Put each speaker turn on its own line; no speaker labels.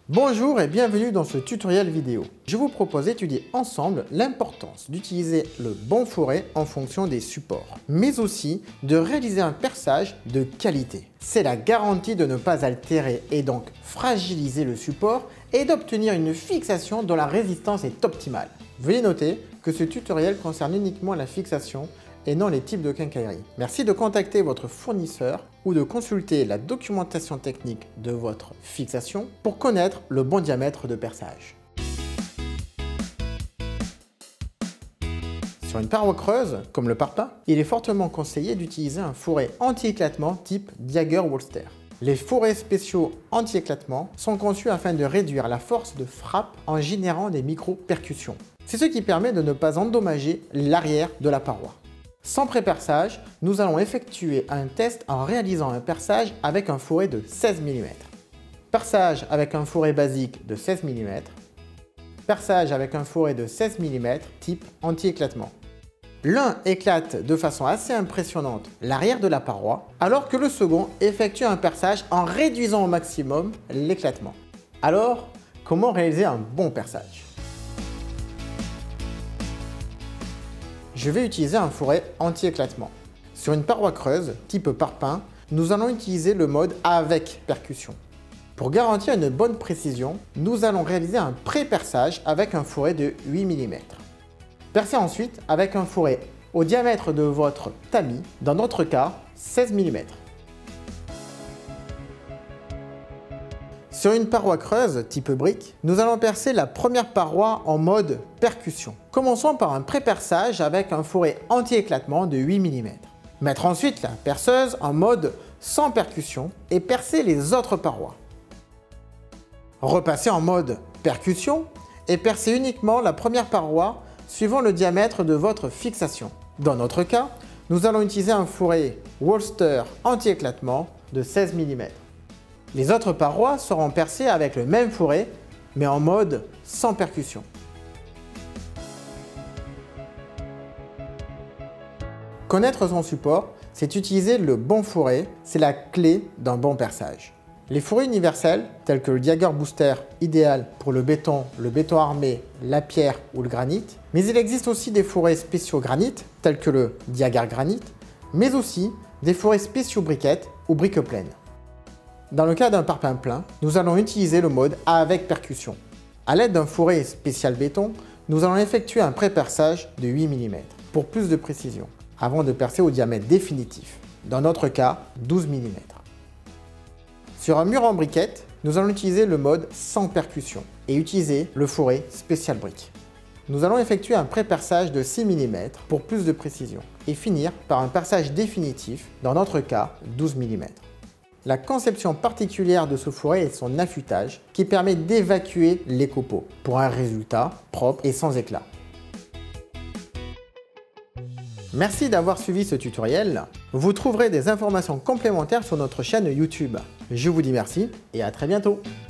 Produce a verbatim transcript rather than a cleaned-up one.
Bonjour et bienvenue dans ce tutoriel vidéo. Je vous propose d'étudier ensemble l'importance d'utiliser le bon fourré en fonction des supports, mais aussi de réaliser un perçage de qualité. C'est la garantie de ne pas altérer et donc fragiliser le support et d'obtenir une fixation dont la résistance est optimale. Veuillez noter que ce tutoriel concerne uniquement la fixation et non les types de quincaillerie. Merci de contacter votre fournisseur ou de consulter la documentation technique de votre fixation pour connaître le bon diamètre de perçage. Sur une paroi creuse, comme le parpaing, il est fortement conseillé d'utiliser un fourré anti-éclatement type Jagger-Wolster. Les fourrés spéciaux anti-éclatement sont conçus afin de réduire la force de frappe en générant des micro-percussions. C'est ce qui permet de ne pas endommager l'arrière de la paroi. Sans pré-perçage, nous allons effectuer un test en réalisant un perçage avec un fourré de seize millimètres. Perçage avec un fourré basique de seize millimètres. Perçage avec un fourré de seize millimètres type anti-éclatement. L'un éclate de façon assez impressionnante l'arrière de la paroi, alors que le second effectue un perçage en réduisant au maximum l'éclatement. Alors, comment réaliser un bon perçage ? Je vais utiliser un fourré anti-éclatement. Sur une paroi creuse, type parpaing, nous allons utiliser le mode avec percussion. Pour garantir une bonne précision, nous allons réaliser un pré-perçage avec un fourré de huit millimètres. Percez ensuite avec un fourré au diamètre de votre tamis, dans notre cas seize millimètres. Sur une paroi creuse type brique, nous allons percer la première paroi en mode percussion. Commençons par un pré-perçage avec un fourré anti-éclatement de huit millimètres. Mettre ensuite la perceuse en mode sans percussion et percer les autres parois. Repasser en mode percussion et percer uniquement la première paroi suivant le diamètre de votre fixation. Dans notre cas, nous allons utiliser un fourré Wolster anti-éclatement de seize millimètres. Les autres parois seront percées avec le même fourré, mais en mode sans percussion. Connaître son support, c'est utiliser le bon fourré, c'est la clé d'un bon perçage. Les fourrés universels, tels que le Jagger Booster, idéal pour le béton, le béton armé, la pierre ou le granit, mais il existe aussi des fourrés spéciaux granit, tels que le Jagger Granit, mais aussi des fourrés spéciaux briquettes ou briques pleines. Dans le cas d'un parpaing plein, nous allons utiliser le mode avec percussion. A l'aide d'un fourré spécial béton, nous allons effectuer un pré-perçage de huit millimètres pour plus de précision, avant de percer au diamètre définitif, dans notre cas douze millimètres. Sur un mur en briquette, nous allons utiliser le mode sans percussion et utiliser le fourré spécial brique. Nous allons effectuer un pré-perçage de six millimètres pour plus de précision et finir par un perçage définitif, dans notre cas douze millimètres. La conception particulière de ce fourré est son affûtage qui permet d'évacuer les copeaux pour un résultat propre et sans éclat. Merci d'avoir suivi ce tutoriel. Vous trouverez des informations complémentaires sur notre chaîne YouTube. Je vous dis merci et à très bientôt.